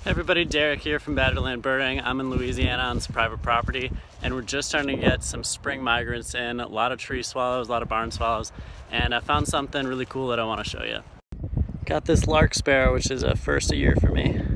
Hey everybody, Derek here from Badgerland Birding. I'm in Louisiana on some private property, and we're just starting to get some spring migrants in. A lot of tree swallows, a lot of barn swallows, and I found something really cool that I want to show you. Got this Lark sparrow, which is a first a year for me.